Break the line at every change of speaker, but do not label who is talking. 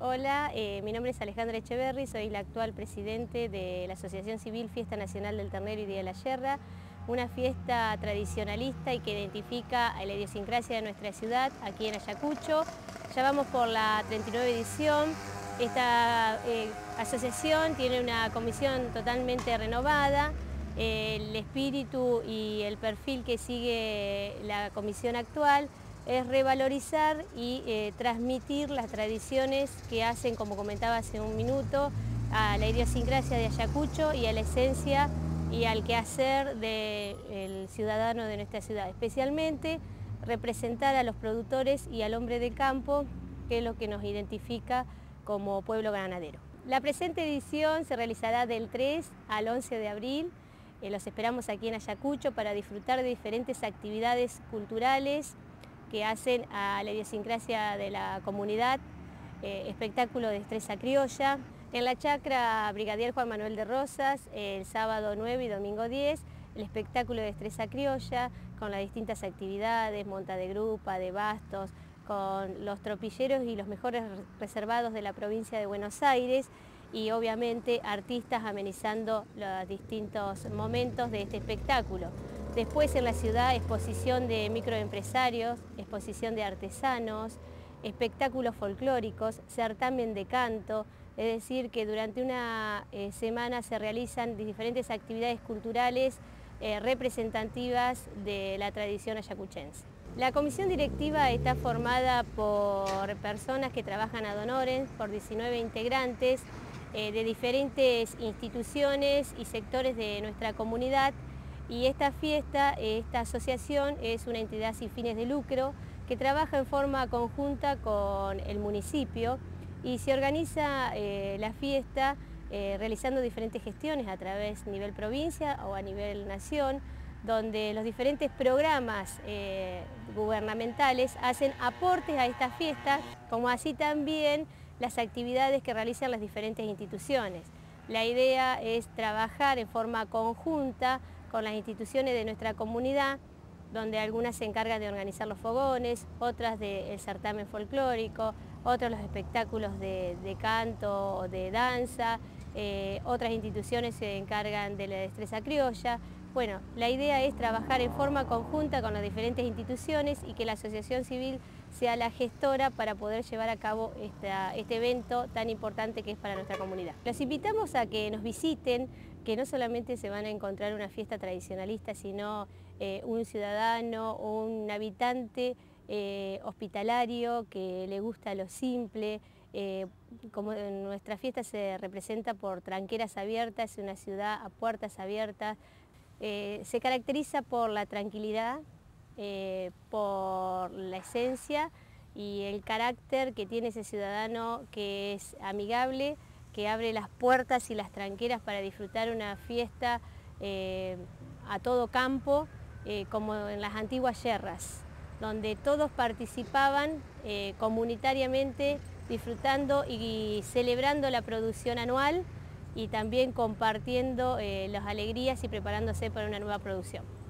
Hola, mi nombre es Alejandra Echeverri, soy la actual presidente de la Asociación Civil Fiesta Nacional del Ternero y Día de la Yerra, una fiesta tradicionalista y que identifica la idiosincrasia de nuestra ciudad, aquí en Ayacucho. Ya vamos por la 39 edición. Esta asociación tiene una comisión totalmente renovada. El espíritu y el perfil que sigue la comisión actual es revalorizar y transmitir las tradiciones que hacen, como comentaba hace un minuto, a la idiosincrasia de Ayacucho y a la esencia y al quehacer del ciudadano de nuestra ciudad, especialmente representar a los productores y al hombre de campo, que es lo que nos identifica como pueblo ganadero. La presente edición se realizará del 3 al 11 de abril. Los esperamos aquí en Ayacucho para disfrutar de diferentes actividades culturales que hacen a la idiosincrasia de la comunidad, espectáculo de destreza criolla. En la chacra Brigadier Juan Manuel de Rosas, el sábado 9 y domingo 10, el espectáculo de destreza criolla con las distintas actividades, monta de grupa, de bastos, con los tropilleros y los mejores reservados de la provincia de Buenos Aires y obviamente artistas amenizando los distintos momentos de este espectáculo. Después en la ciudad exposición de microempresarios, exposición de artesanos, espectáculos folclóricos, certamen de canto, es decir que durante una semana se realizan diferentes actividades culturales representativas de la tradición ayacuchense. La comisión directiva está formada por personas que trabajan ad honorem, por 19 integrantes de diferentes instituciones y sectores de nuestra comunidad. Y esta fiesta, esta asociación es una entidad sin fines de lucro que trabaja en forma conjunta con el municipio y se organiza la fiesta realizando diferentes gestiones a través nivel provincia o a nivel nación, donde los diferentes programas gubernamentales hacen aportes a esta fiesta, como así también las actividades que realizan las diferentes instituciones. La idea es trabajar en forma conjunta con las instituciones de nuestra comunidad, donde algunas se encargan de organizar los fogones, otras del certamen folclórico, otros los espectáculos de canto o de danza, otras instituciones se encargan de la destreza criolla. Bueno, la idea es trabajar en forma conjunta con las diferentes instituciones y que la asociación civil sea la gestora para poder llevar a cabo este evento tan importante que es para nuestra comunidad. Los invitamos a que nos visiten, que no solamente se van a encontrar una fiesta tradicionalista, sino un ciudadano o un habitante hospitalario que le gusta lo simple. Como nuestra fiesta se representa por tranqueras abiertas, es una ciudad a puertas abiertas, se caracteriza por la tranquilidad, por la esencia y el carácter que tiene ese ciudadano que es amigable, que abre las puertas y las tranqueras para disfrutar una fiesta a todo campo, como en las antiguas yerras, donde todos participaban comunitariamente, disfrutando y celebrando la producción anual y también compartiendo las alegrías y preparándose para una nueva producción.